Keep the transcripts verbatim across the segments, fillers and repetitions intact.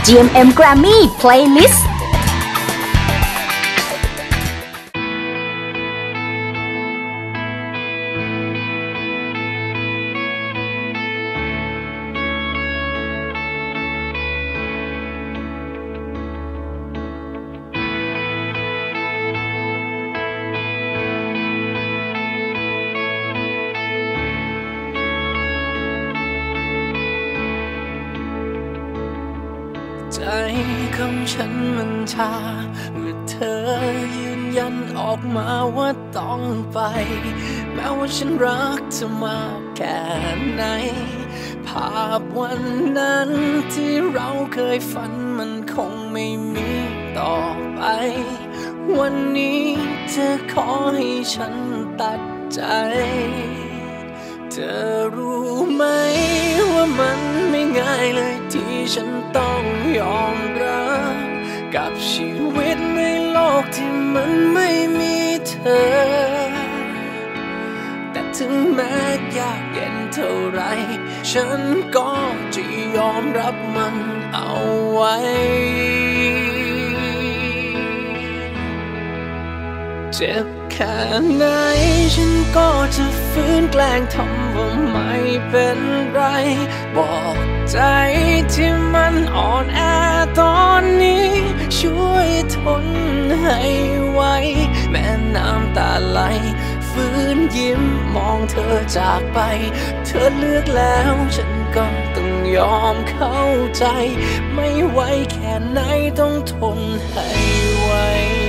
จี เอ็ม เอ็ม Grammy Playlist ใจของฉันมันชาเมื่อเธอยืนยันออกมาว่าต้องไปแม้ว่าฉันรักเธอมากแค่ไหนภาพวันนั้นที่เราเคยฝันมันคงไม่มีต่อไปวันนี้เธอขอให้ฉันตัดใจเธอรู้ไหมว่ามันไม่ง่ายเลยที่ฉันต้องยอมรับกับชีวิตในโลกที่มันไม่มีเธอแต่ถึงแม้ยากเย็นเท่าไรฉันก็จะยอมรับมันเอาไว้เจ็บแค่ไหนฉันก็จะฝืนแกล้งทำว่าไม่เป็นไรบอกใจที่มันอ่อนแอตอนนี้ช่วยทนให้ไว้แม้น้ำตาไหลฝืนยิ้มมองเธอจากไปเธอเลือกแล้วฉันก็ต้องยอมเข้าใจไม่ไหวแค่ไหนต้องทนให้ไว้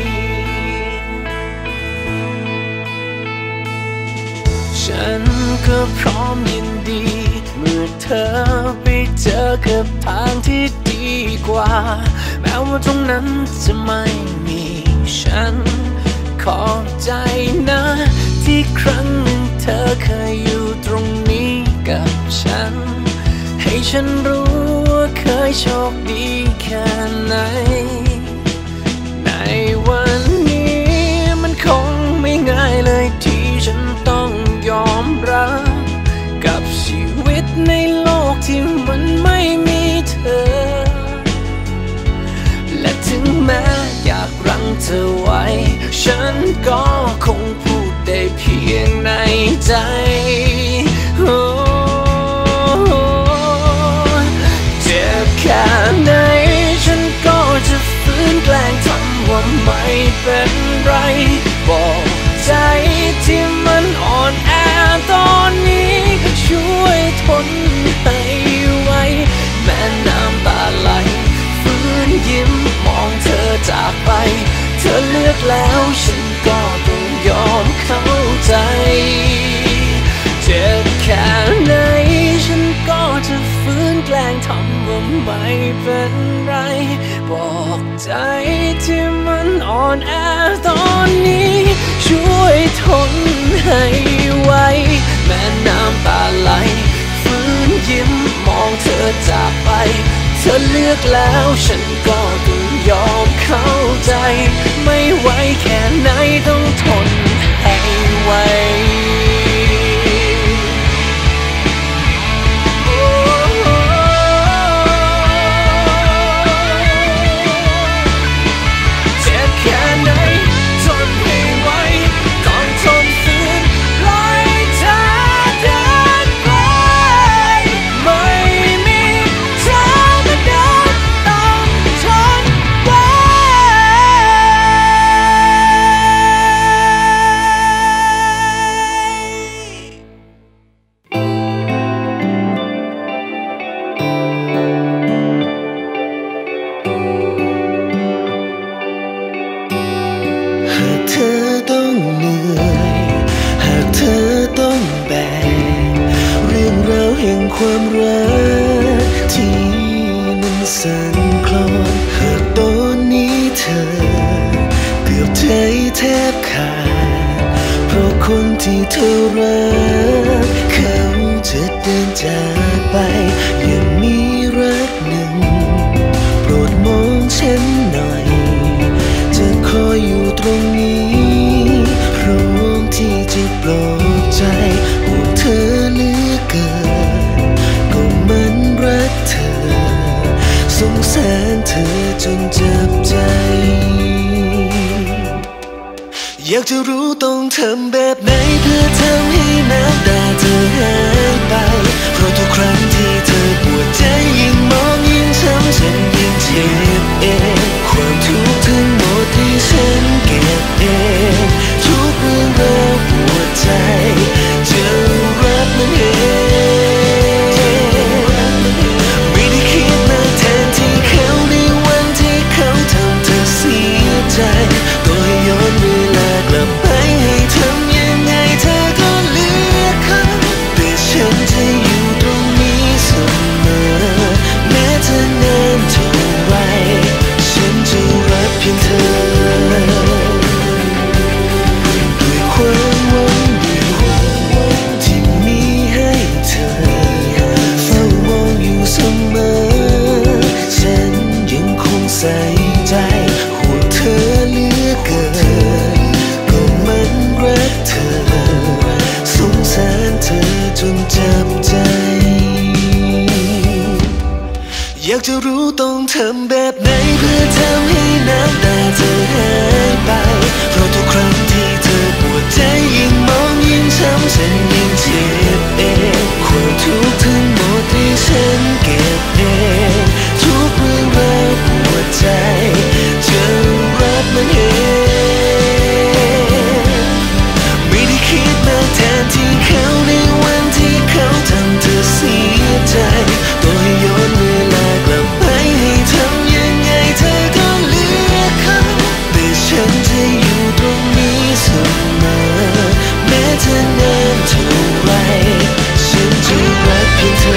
ฉันก็พร้อมยินดีเมื่อเธอไปเจอกับทางที่ดีกว่าแม้ว่าตรงนั้นจะไม่มีฉันขอบใจนะที่ครั้งหนึ่งเธอเคยอยู่ตรงนี้กับฉันให้ฉันรู้ว่าเคยโชคดีแค่ไหนในวันนี้มันคงไม่ง่ายเลยที่ฉันต้องยอมรับกับชีวิตในโลกที่มันไม่มีเธอและถึงแม้อยากรั้งเธอไว้ฉันก็คงพูดได้เพียงในใจโอ้เจ็บแค่ไหนฉันก็จะฝืนแกล้งทำว่าไม่เป็นไรบอกใจที่มันอ่อนแอตอนนี้ช่วยทนให้ไว้แม้น้ำตาไหลฝืนยิ้มมองเธอจากไปเธอเลือกแล้วฉันก็ต้องยอมเข้าใจเจ็บแค่ไหนฉันก็จะฝืนแกล้งทำว่าไม่เป็นไรบอกใจที่มันอ่อนแอตอนนี้ช่วยทนให้ไว้แม้น้ำตาไหลฝืนยิ้มมองเธอจากไปเธอเลือกแล้วฉันก็ต้องยอมเข้าใจไม่ไหวแค่ไหนต้องทนให้ไว้ความรักที่มันสั่นคลอนหากตอนนี้เธอเกือบใจแทบขาดเพราะคนที่เธอรักเขาจะเดินจากไปยังมีรักหนึ่งโปรดมองฉันหน่อยจะคอยอยู่ตรงนี้พร้อมที่จะปลอบใจห่วงเธอเหลือเกินมันรักเธอสงสารารเธอจนจับใจอยากจะรู้ต้องทำแบบไหนเพื่อทำให้น้ำตาเธอหายไปเพราะทุกครั้งที่เธอปวดใจยิ่งมองยิ่งช้ำฉันยิ่งเจ็บเองความทุกข์ทั้งหมดที่ฉันเก็บเองทุกเรื่องราวปวดใจจะรับมันเองไม่ได้คิดมาแทนที่เขาในวันที่เขาทำเธอเสียใจต่อให้ย้อนเวลากลับไปให้ทำยังไงเธอก็เลือกเขาแต่ฉันจะอยู่ตรงนี้เสมอแม้เธอนานเท่าไรฉันจะรักเพียงเธอด้วยความหวังเดียวที่มีให้เธอเฝ้ามองอยู่เสมอฉันยังคงใส่ใจห่วงเธอเหลือเกินก็มันรักเธอสงสารเธอจนจับใจอยากจะรู้ต้องทำแบบไหนเพื่อทำให้น้ำตาเธอหายไปเพราะทุกครั้งที่เธอปวดใจยิ่งมองยิ่งช้ำฉันยิ่งเจ็บเองความทุกข์ทั้งหมดที่ฉันเก็บเองทุกเรื่องราวปวดใจจะรับมันเองไม่ได้คิดมาแทนที่เขาในวันที่เขาทำเธอเสียใจต่อให้ย้อนเวลากลับไปให้ทำยังไงเธอก็เลือกเขาแต่ฉันจะอยู่ตรงนี้เสมอแม้เธอนานเท่าไรฉันจะรักเพียงเธอ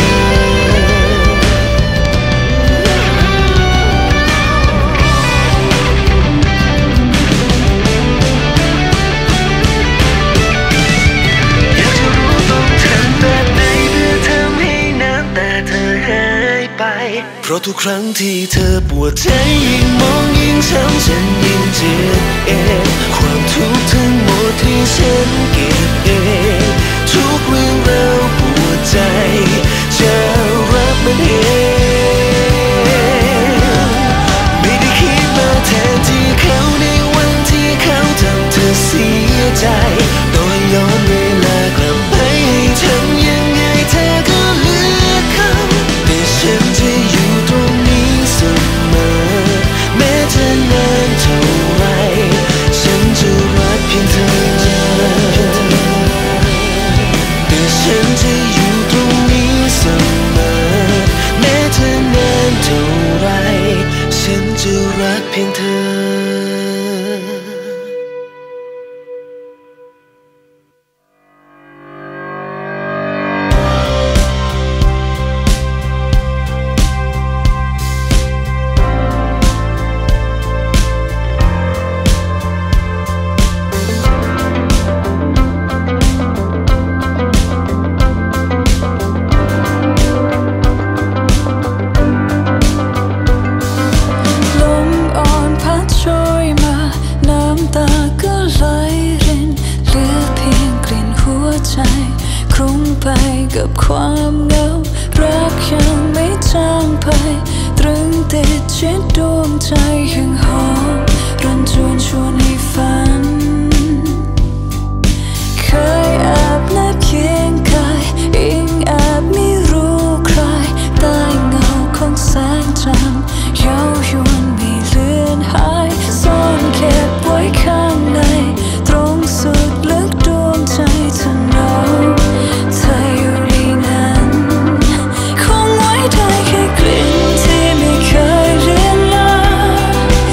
เพราะทุกครั้งที่เธอปวดใจยิ่งมองยิ่งช้ำฉันยิ่งเจ็บเองความทุกข์ทั้งหมดที่ฉันเก็บเองทุกเรื่องราวปวดใจจะรับมันเองไม่ได้คิดมาแทนที่เขาในวันที่เขาทำเธอเสียใจต่อย้อนเวลากลับไปให้ทำยังไงเธอก็เลือกเขาแต่ฉันจะอยู่ตรงนี้เสมอแม้จะนานเท่าไรฉันจะรักเพียงเธอแต่ฉันจะอยู่ตรงนี้เสมอแม้จะนานเท่าไรฉันจะรักเพียงเธอกับความเหงารักยังไม่จางไปตรึงติดชิดดวงใจยังหอมรันจวนชวนให้ฝันเคยแอบนับเคียงกายยิ่งแอบไม่รู้ใครใต้เงาของแสงจันทร์เย้ายวนไม่เลือนหายซ่อนเก็บไว้ข้างในตรงสุดลึกดวงใจเธอหนาวเธออยู่ในนั้นคงไว้ได้แค่กลิ่นที่ไม่เคยเลือนลาง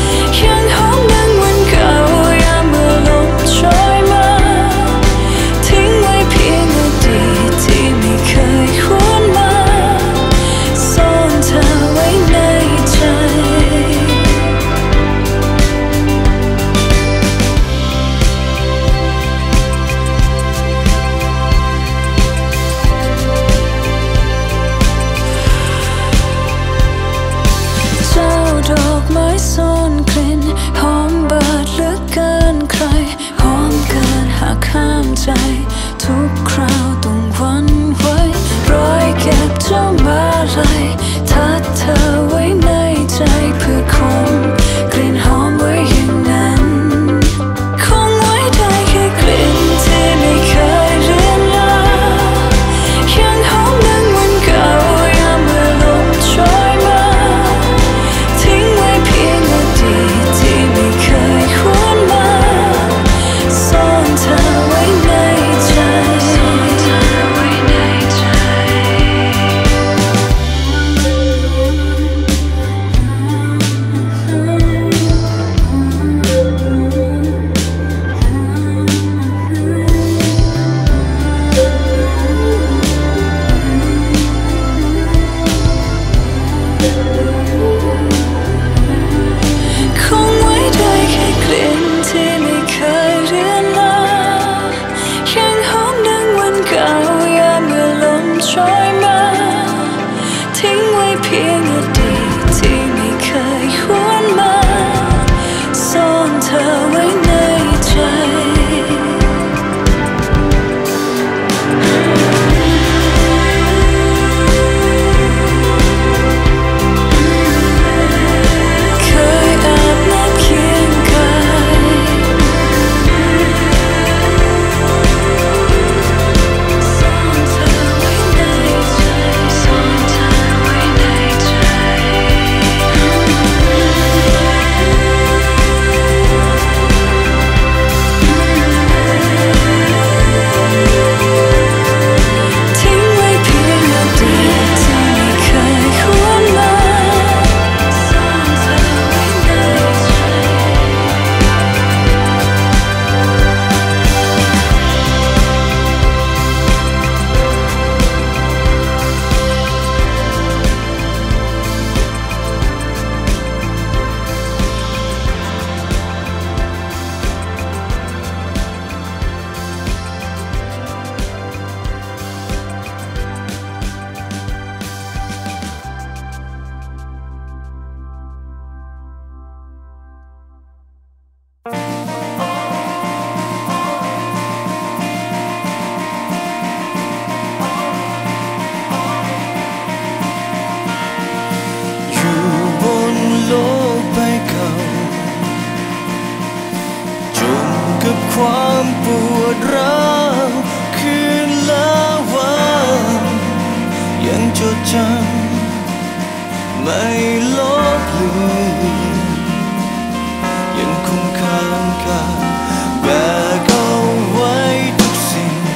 ความปวดร้าวคืนละวันยังจดจำไม่ลบเลือนยังคงค้างคาแบกเอาไว้ทุกสิ่ง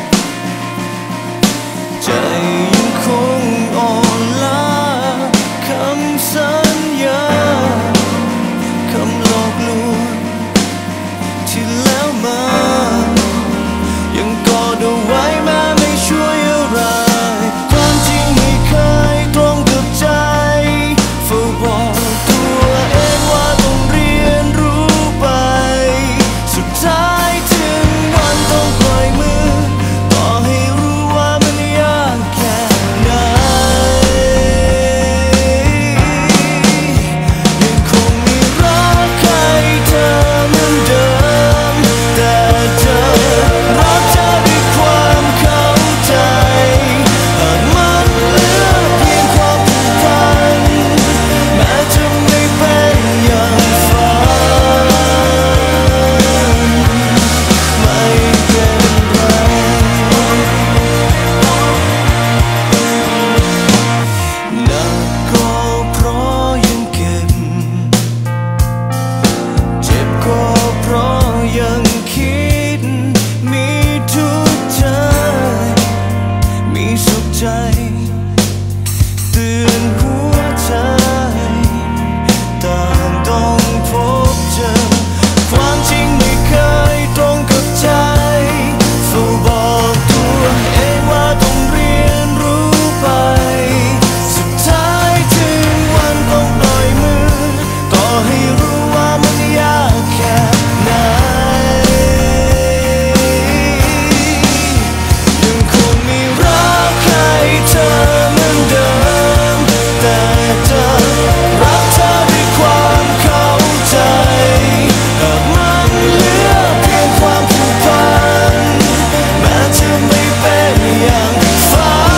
ใจยังคงอ่อนล้าคำสัญญาคำหลอกลวงที่แล้วมายังกอดเอาไว้แม้ไม่ช่วยอะไรความจริงไม่เคยตรงกับใจเฝ้าบอกตัวเองว่าต้องเรียนรู้ไปสุดท้ายถึงวันต้องปล่อยมือต่อให้รู้ว่ามันยากแค่ไหนยังคงมีรักให้เธอเหมือนเดิมแต่เธอรักเธอด้วยความเข้าใจหากมันเหลือเพียงความผูกพันแม้จะไม่เป็นอย่างฝันไม่เป็นไรหนักก็เพราะยังเก็บเจ็บก็เพราะยังคิดมีทุกข์ใจมีสุขใจเตือนหัวใจต่างต้องพบเจอความจริงไม่เคยตรงกับใจเฝ้าบอกตัวเองว่าต้องเรียนรู้ไปสุดท้ายถึงวันต้องปล่อยมือต่อให้รู้ว่ามันยากแค่ไหนยังคงมีรักให้เธอเหมือนเดิมแต่เธอรักเธอด้วยความเข้าใจหากมันเหลือเพียงความผูกพันแม้จะไม่เป็นอย่างฝัน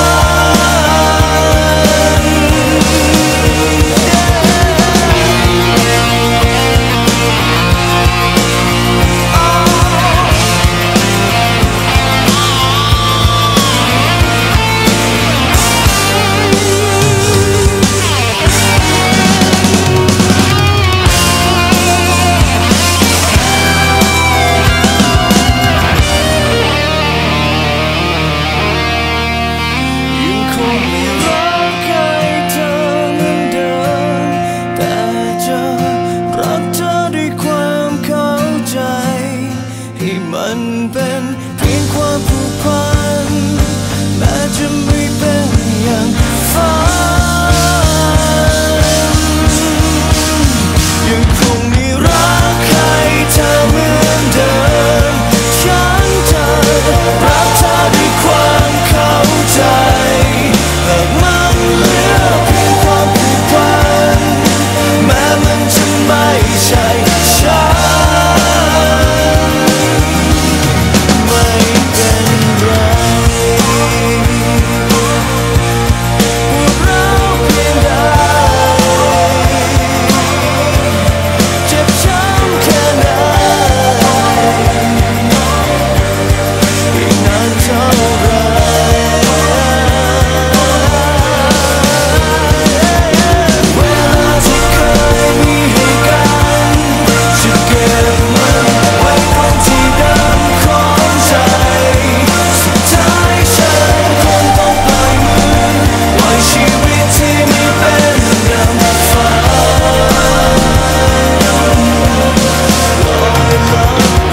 ยังคงมีรักให้เธอเหมือนเดิมแต่จะรักเธอด้วยความเข้าใจให้มันเป็นเพียงความผูกพันแม้จะไม่เป็นอย่างฝันยังคงมีรักให้เธอเหมือนเดิมฉันจะรักเธอด้วยความเข้าใจหากมันเหลือเพียงความผูกพันแม้มันจะไม่ใช่ฉันไม่เป็นไรปวดร้าวเพียงใดเจ็บช้ำแค่ไหนอีกนานเท่าไรเวลาที่เคยมีให้กันจะเก็บมันไว้ตรงที่เดิมของใจสุดท้ายฉันคงต้องปล่อยมือปล่อยชีวิตที่ไม่เป็นอย่างฝันลอยลับไป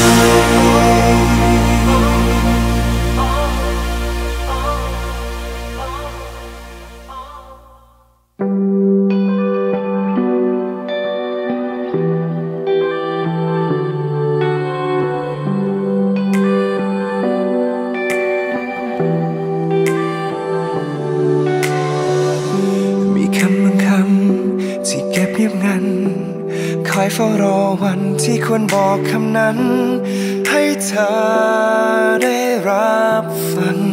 มีคำบางคำที่เก็บเงียบงันคอยเฝ้ารอวันที่ควรบอกคำนั้นให้เธอได้รับฟัง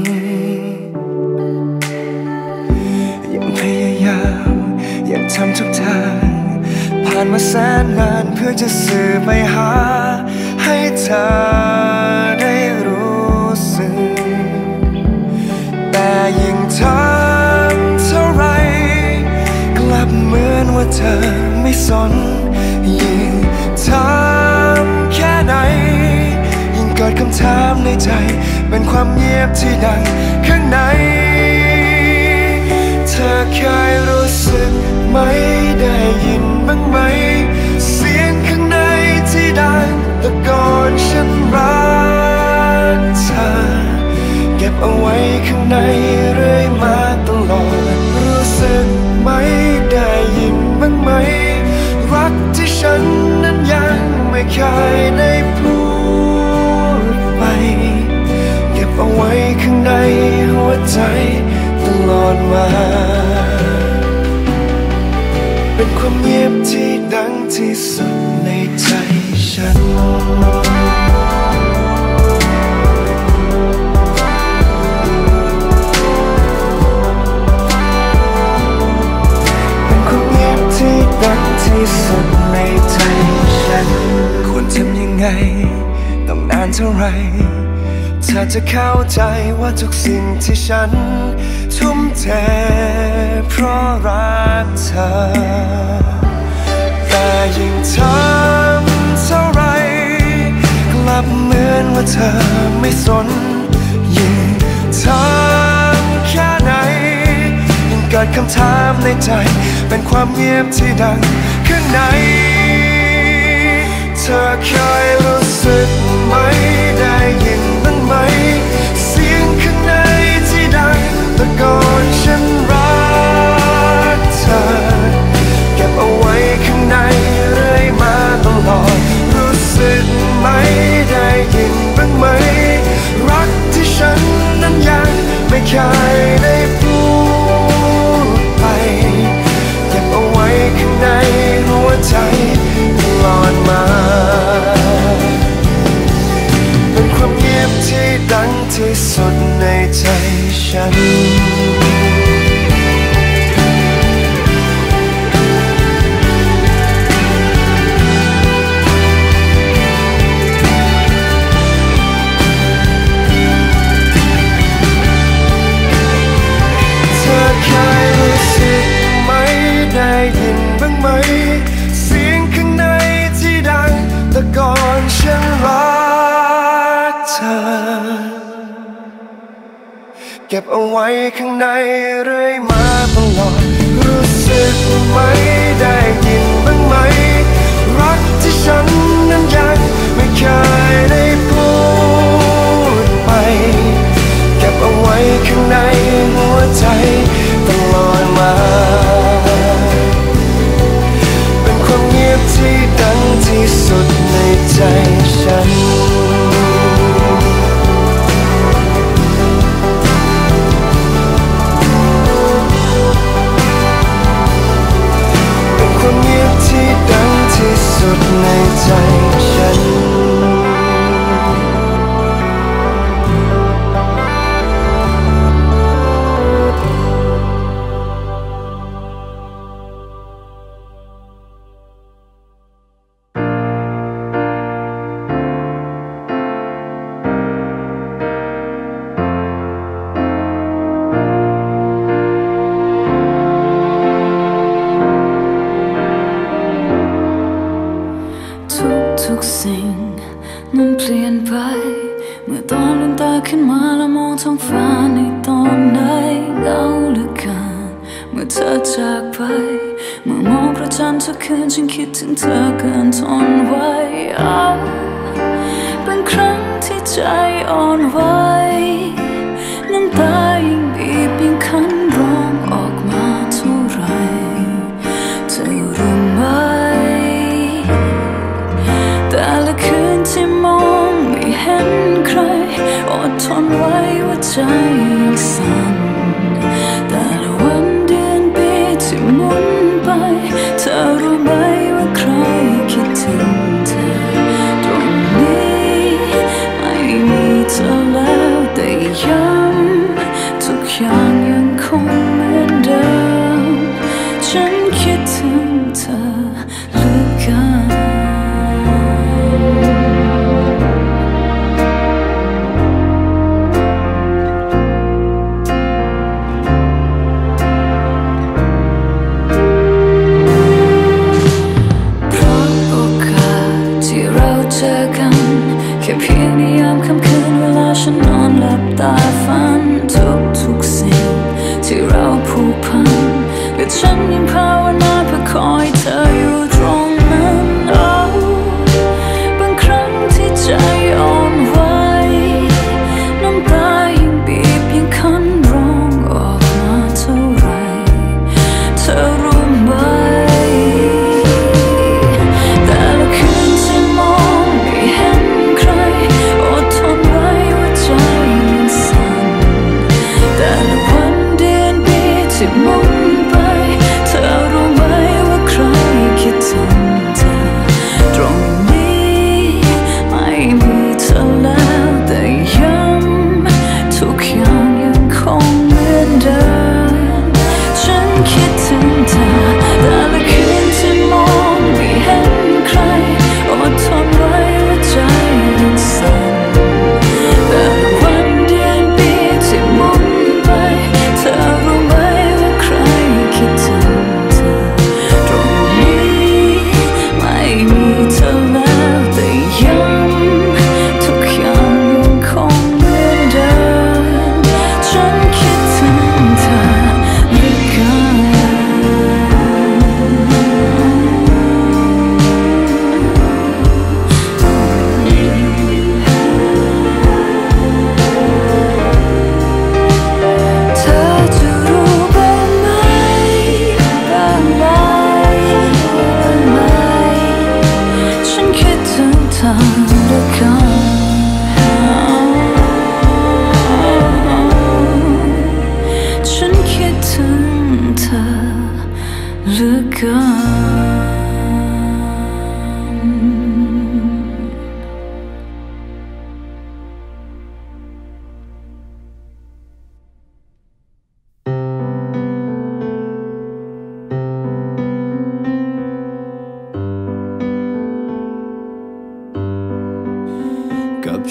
ยังพยายามยังทำทุกทางผ่านมาแสนนานเพื่อจะสื่อไปหาให้เธอได้รู้สึกแต่ยิ่งทำเท่าไรกลับเหมือนว่าเธอไม่สนยิ่งทำแค่ไหนยิ่งเกิดคำถามในใจเป็นความเงียบที่ดังข้างในเธอเคยรู้สึกไหมได้ยินบ้างไหมเสียงข้างในที่ดังตะโกนฉันรักเธอเก็บเอาไว้ข้างในเรื่อยมาตลอดรู้สึกไหมได้ยินบ้างไหมรักที่ฉันนั้นยังไม่เคยได้พูดไปเก็บเอาไว้ข้างในหัวใจตลอดมาเป็นความเงียบที่ดังที่สุดในใจฉันเป็นความเงียบที่ดังที่สุดในใจฉันควรทำยังไงต้องนานเท่าไรเธอจะเข้าใจว่าทุกสิ่งที่ฉันทุ่มเทเพราะรักเธอแต่ยิ่งทำเท่าไรกลับเหมือนว่าเธอไม่สนยิ่งทำแค่ไหนยิ่งเกิดคำถามในใจเป็นความเงียบที่ดังข้างในเธอเคยรู้สึกไหมได้ยินบ้างไหมเสียงข้างในที่ดังตะโกนฉันรักเธอเก็บเอาไว้ข้างในเรื่อยมาตลอดรู้สึกไหมได้ยินบ้างไหมรักที่ฉันนั้นยังไม่เคยได้พูดไปเก็บเอาไว้ข้างในหัวใจตลอดมาเป็นความเงียบที่ดังที่สุดในใจฉันเธอเคยรู้สึกไหมได้ยินบ้างไหมเสียงข้างในที่ดังตะโกนฉันรักเธอเก็บเอาไว้ข้างในเรื่อยมาตลอดรู้สึกไหมได้ยินบ้างไหมรักที่ฉันนั้นยังไม่เคยได้พูดไปเก็บเอาไว้ข้างในหัวใจตลอดมาเป็นความเงียบที่ดังที่สุดในใจฉันเป็นความเงียบที่ดังที่สุดในใจฉันทุกสิ่งนั้นเปลี่ยนไปเมื่อตอนลืมตาขึ้นมาแล้วมองท้องฟ้าในตอนไหนเหงาเหลือเกินเมื่อเธอจากไปเมื่อมองพระจันทร์ทุกคืนฉันคิดถึงเธอเกินทนไว้เป็นครั้งที่ใจอ่อนไหวน้ำตายิ่งบีบยิ่งคันร้องออกมาเท่าไรเธอรู้ไหมแต่ละคืนที่มองไม่เห็นใครอดทนไว้ว่าใจยังสั่นแต่ละวันเดือนปีที่หมุนไปเธอรู้ไหมว่าใครคิดถึงเธอตรงนี้ไม่มีเธอแล้วแต่ย้ำทุกอย่างยังคงเหมือนเดิมฉันคิดถึงเธอเหลือเกิน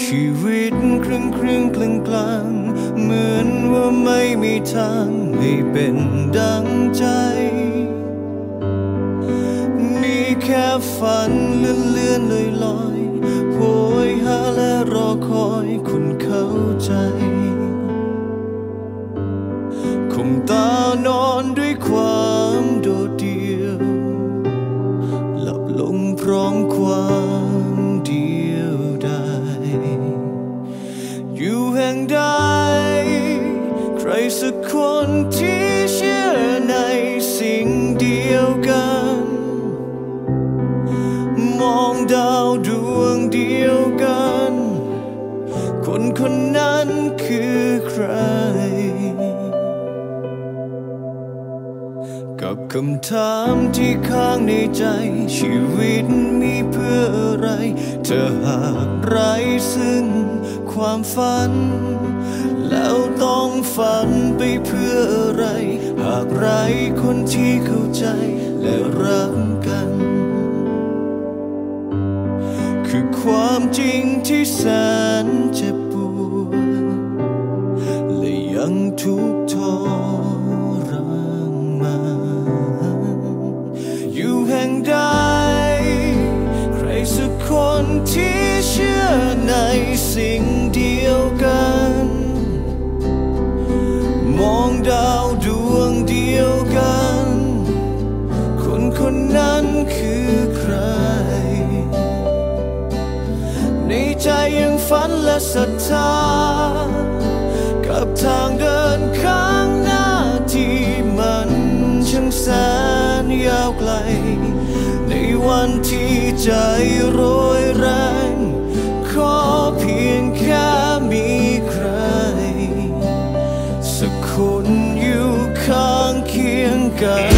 ชีวิตครึ่งครึ่งกลางกลางเหมือนว่าไม่มีทางให้เป็นดังใจมีแค่ฝันเลื่อนเลื่อนลอยลอยโหยหาและรอคอยคุณเข้าใจคงตานอนด้วยความโดดเดี่ยวหลับลงพร้อมความเดียวดายอยู่แห่งใดใครสักคนที่เชื่อในสิ่งเดียวกันมองดาวดวงเดียวกันคนคนนั้นคือใครกับคำถามที่ค้างในใจชีวิตมีเพื่ออะไรเธอหากไร้ซึ่งความฝันแล้วต้องฝันไปเพื่ออะไรหากไร้คนที่เข้าใจและรักกันคือความจริงที่แสนเจ็บปวดและยังทุกข์ทรมานอยู่แห่งใดใครสักคนที่เชื่อในสิ่งเดียวกันมองดาวดวงเดียวกันคนคนนั้นคือใครในใจยังฝันและศรัทธากับทางเดินข้างหน้าที่มันช่างแสนยาวไกลในวันที่ใจโรยแรงขอเพียงแค่มีใครสักคนอยู่ข้างเคียงกัน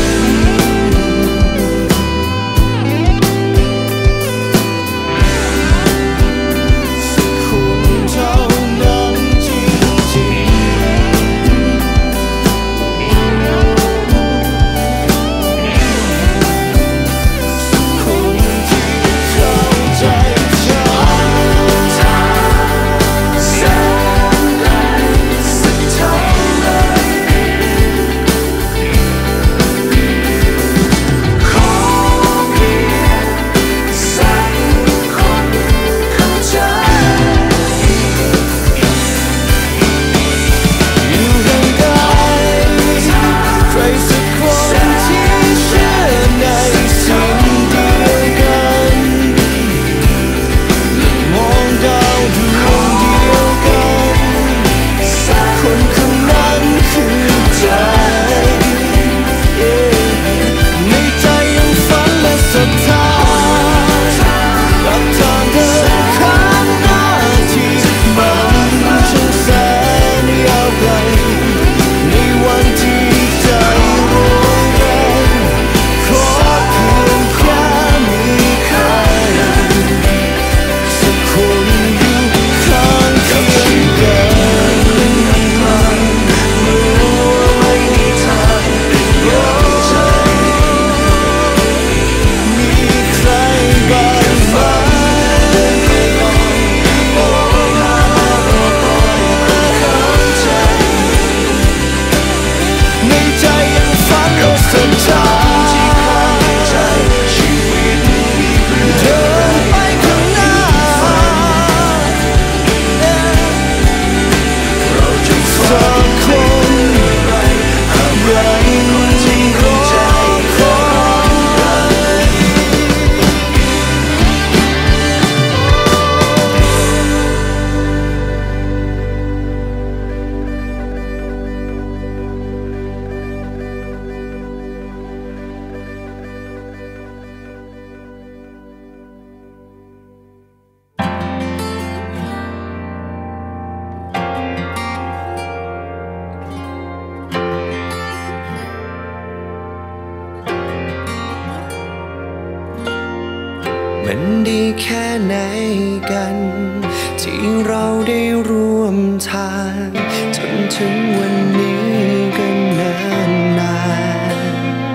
มันดีแค่ไหนกันที่เราได้ร่วมทางจนถึงวันนี้กันนานนาน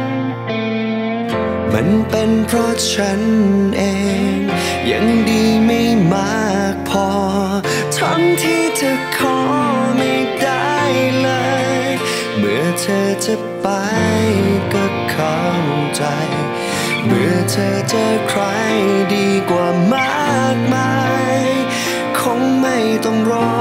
มันเป็นเพราะฉันเองยังดีไม่มากพอทั้งที่เธอขอไม่ได้เลยเมื่อเธอจะไปก็เข้าใจเมื่อเธอเจอใครดีกว่ามากมายคงไม่ต้องรอ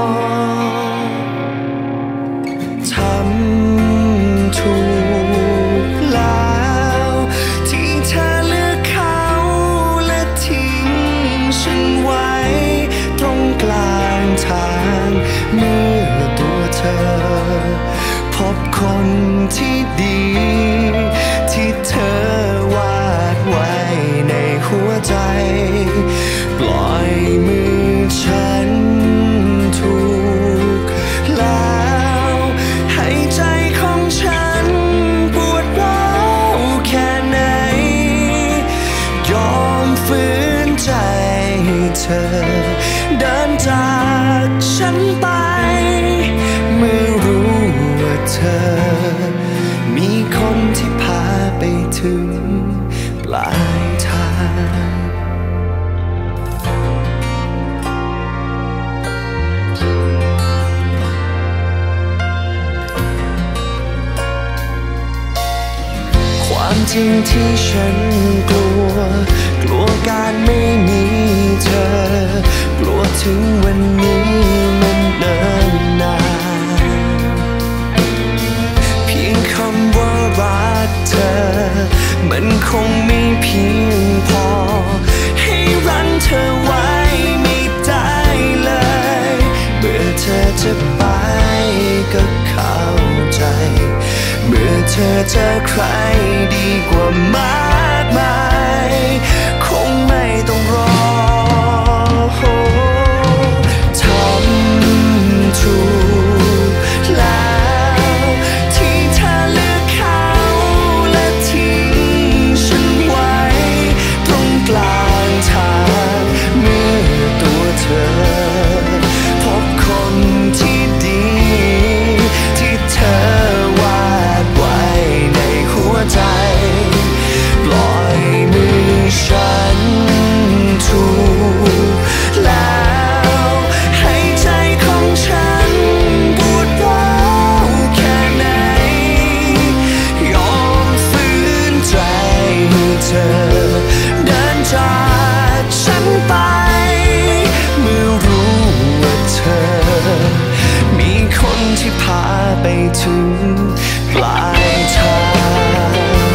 ทำถูกแล้วที่เธอเลือกเขาและทิ้งฉันไว้ตรงกลางทางเมื่อตัวเธอพบคนที่ดีที่เธอวาดไว้ในหัวใจปล่อยมือฉันถูกแล้วให้ใจของฉันปวดร้าวแค่ไหนยอมฝืนใจให้เธอเดินจากฉันไปเมื่อรู้ว่าเธอมีคนที่พาไปถึงปลายทางความจริงที่ฉันกลัวกลัวการไม่มีเธอกลัวถึงวันนี้มันเนิ่นนานเพียงคำว่ารักเธอมันคงไม่เพียงพอให้รั้งเธอไว้ไม่ได้เลยเมื่อเธอจะไปก็เข้าใจเมื่อเธอเจอใครดีกว่ามากมายคงไม่ต้องรอทำถูกแล้วที่เธอเลือกเขาและทิ้งฉันไว้ตรงกลางทางเมื่อตัวเธอพบคนที่ดีที่เธอวาดไว้ในหัวใจปล่อยมือฉันถูกแล้วให้ใจของฉันปวดร้าวแค่ไหนยอมฝืนใจให้เธอเดินจากฉันไปเมื่อรู้ว่าเธอมีคนที่พาไปถึงปลายทาง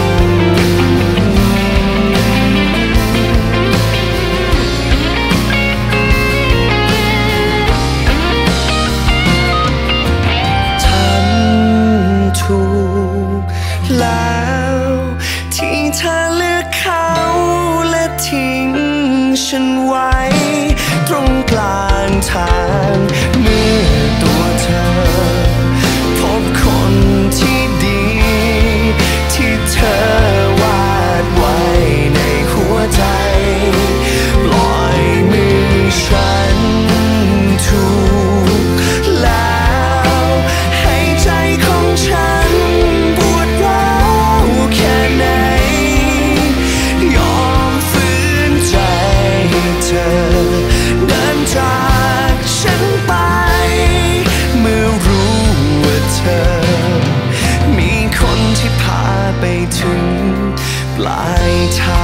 ทำถูกแล้วที่เธอเลือกเขาและทิ้งฉันไว้ตรงกลางทางเมื่อตัวเธอพบคนที่ดีที่เธอวาดไว้ในหัวใจปล่อยมือฉันถูกแล้วให้ใจของฉันปวดร้าวแค่ไหนยอมฝืนใจให้เธอเดินจากฉันไปเมื่อรู้ว่าเธอมีคนที่พาไปถึงปลายทาง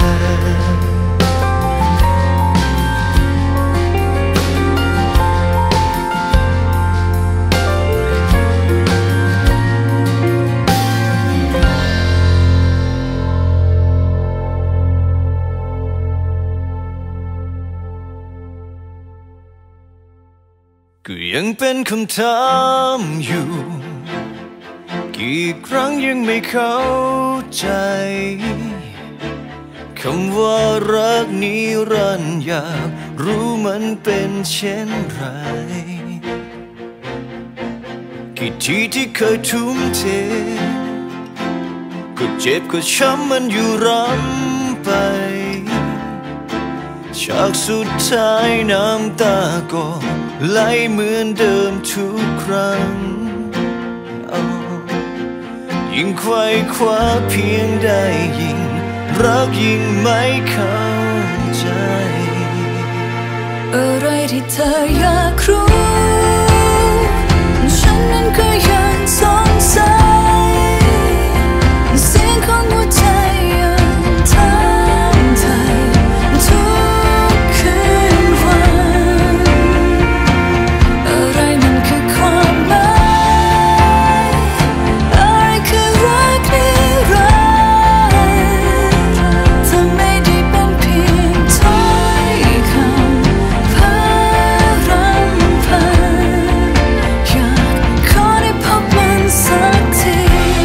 ก็ยังเป็นคำถามอยู่กี่ครั้งยังไม่เข้าใจคำว่ารักนิรันดร์อยากรู้มันเป็นเช่นไรกี่ทีที่เคยทุ่มเทก็เจ็บก็ช้ำมันอยู่ร่ำไปฉากสุดท้ายน้ำตาก็ไหลเหมือนเดิมทุกครั้งยิ่งไขว่คว้าเพียงใดยิ่งรักยิ่งไม่เข้าใจเออะไรที่เธออยากรู้ฉันนั้นก็ยังสงสัยเสียงของหัวใจยังถามไถ่ทุกคืนวันอะไรมันคือความหมายอะไรคือรักนิรันดร์เธอไม่ได้เป็นเพียงถ้อยคำพารำพันอยากขอได้พบมันสักที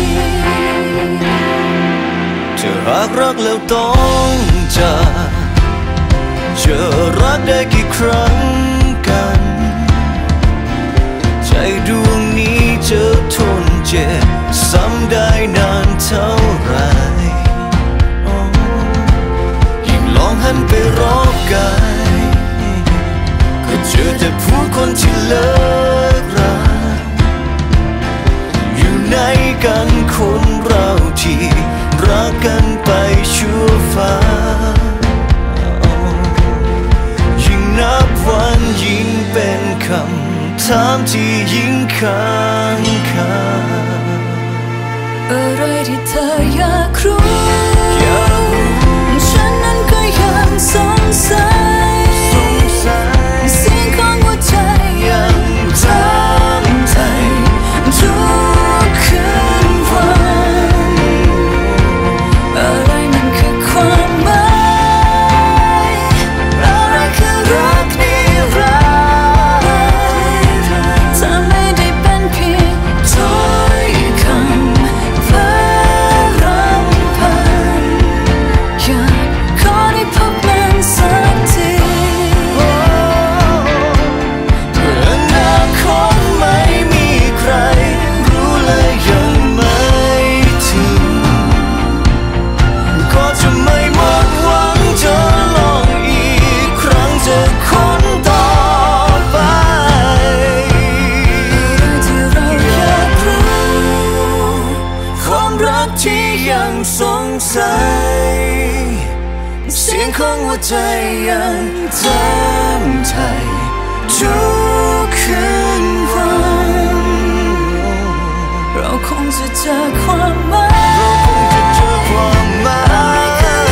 จะหากรักแล้วต้องจากจะรักได้กี่ครั้งกันใจดวงนี้จะทนเจ็บซ้ำได้นานเท่าไรยิ่งลองหันไปรอบกายก็เจอแต่ผู้คนที่เลิกราอยู่ในกันคนเราที่รักกันไปชั่วฟ้ายิ่งนับวันยิ่งเป็นคำถามที่ยิ่งค้างคาอะไรที่เธออยากรู้ฉันนั้นก็ยังสงสัยเสียงของหัวใจยังถามไถ่ทุกคืนวันอะไรมันคือความหมายอะไรคือรักนิรันดร์เธอไม่ได้เป็นเพียงถ้อยคำพารำพันอยากขอได้พบมันสักทีเพื่ออนาคตไม่มีใครรู้และยังไม่ถึงก็จะไม่หมดหวังจะลองอีกครั้งจะคนต่อไปที่เราอยากรู้ความรักที่ยังสงสัยเสียงของหัวใจยังถามไถ่ทุกคืนวันเราคงจะเจอความหมายเราคงจะเจอความหมาย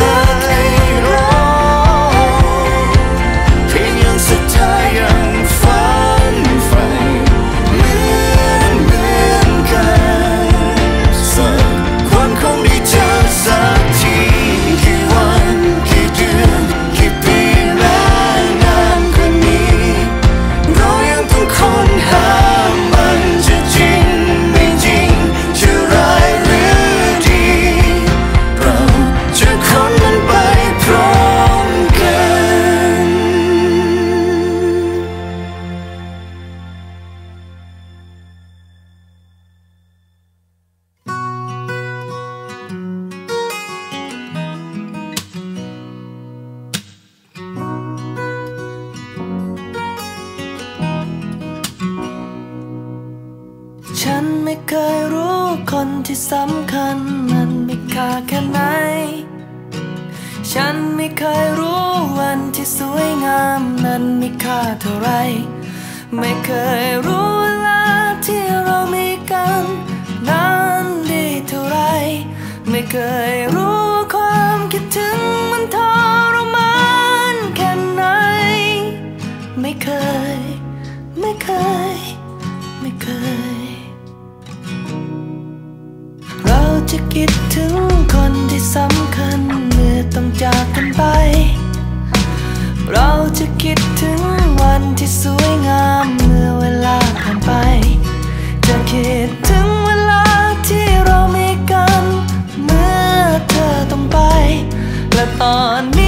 เพียงยังศรัทธายังฝันใฝ่เหมือนเหมือนกันสักวันคงได้เจอสักทีกี่วันกี่เดือนกี่ปีแม้นานกว่านี้เรายังต้องค้นหามันจะจริงไม่จริงจะร้ายหรือดีเราจะค้นมันไปพร้อมกันฉันไม่เคยรู้คนที่สำคัญมันมีค่าแค่ไหนฉันไม่เคยรู้วันที่สวยงามนั้นมีค่าเท่าไรไม่เคยรู้เวลาที่เรามีกันนั้นดีเท่าไรไม่เคยรู้ความคิดถึงมันทรมานแค่ไหนไม่เคยไม่เคยไม่เคยเราจะคิดถึงคนที่สำคัญเมื่อต้องจากกันไปเราจะคิดถึงวันที่สวยงามเมื่อเวลาผ่านไปจะคิดถึงเวลาที่เรามีกันเมื่อเธอต้องไปและตอนนี้